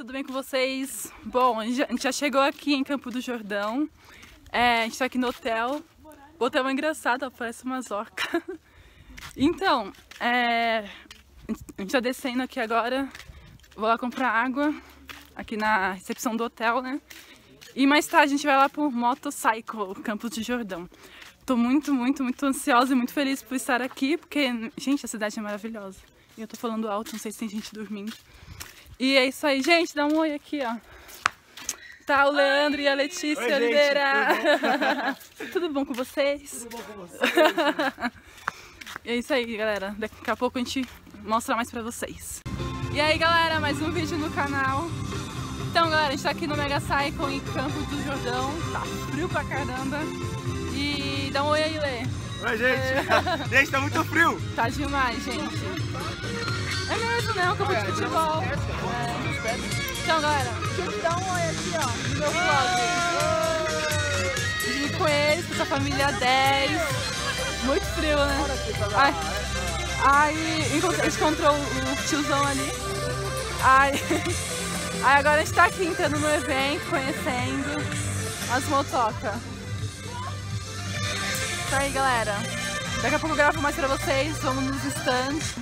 tudo bem com vocês? Bom, a gente já chegou aqui em Campo do Jordão. A gente tá aqui no hotel. O hotel é engraçado, parece uma orcas. Então, a gente tá descendo aqui agora. Vou lá comprar água aqui na recepção do hotel, né? E mais tarde a gente vai lá pro Motocycle, Campo do Jordão. Tô muito ansiosa e muito feliz por estar aqui, porque, gente, a cidade é maravilhosa. E eu tô falando alto, não sei se tem gente dormindo. E é isso aí, gente, dá um oi aqui, ó. Tá o Leandro e a Letícia Oliveira. Tudo bom com vocês? Tudo bom com vocês? E é isso aí, galera. Daqui a pouco a gente mostra mais pra vocês. E aí, galera, mais um vídeo no canal. Então, galera, a gente tá aqui no Mega Cycle em Campo do Jordão. Tá frio pra caramba. E dá um oi aí, Lê. Oi, gente. Gente, tá muito frio. Tá demais, gente. É mesmo, né? Um campo de futebol. Então, galera, deixa eu te dar um oi aqui, ó, no meu vlog. Vim com eles, com essa família 10. Muito frio, né? Aí a gente encontrou o tiozão ali. Aí agora a gente tá aqui entrando no evento, conhecendo as motocas. Isso aí, galera. Daqui a pouco eu gravo mais pra vocês, vamos nos stands.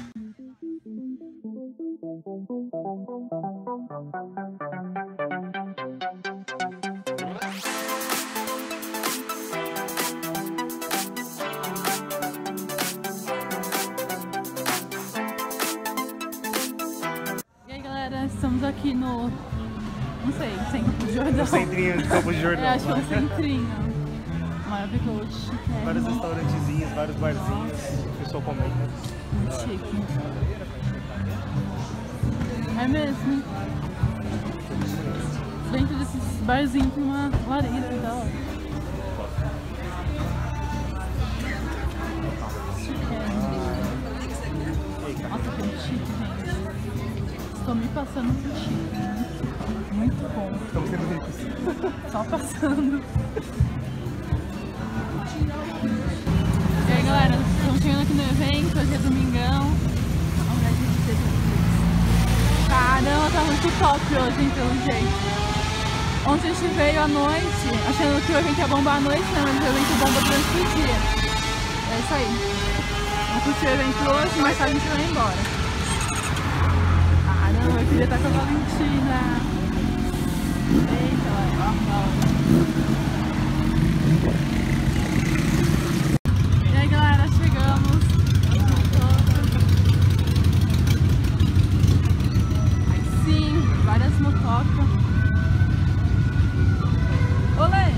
Estamos aqui no, não sei, Campo do Jordão. No centrinho de Campo do Jordão. Acho que é um centrinho. Maravilhoso. Vários restaurantezinhos, vários barzinhos, o pessoal comendo. Muito chique. É mesmo. Dentro desses barzinhos tem uma lareira e tal. Nossa, que chique, gente. Estou me passando por chique. Muito bom. Estamos sendo ricos. Só passando. E aí, galera, estamos chegando aqui no evento. Hoje é domingão. Caramba, tá muito top hoje, hein, pelo jeito. Ontem a gente veio à noite, achando que o evento ia bombar à noite, né? Mas o evento bomba durante o dia. É isso aí. Vamos curtir o evento hoje, mais tarde a gente vai embora. Caramba, eu queria estar com a Valentina. Eita, e aí, galera, chegamos. Aí sim, várias motocas. Olê!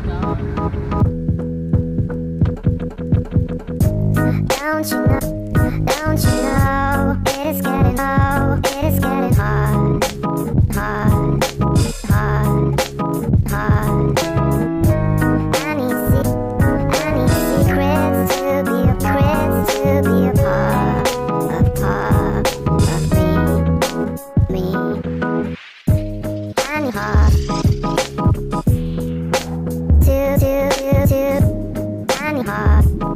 Don't you know, it is getting hard, hard, hard, hard. Any secrets to be a part of me. Any heart to any heart.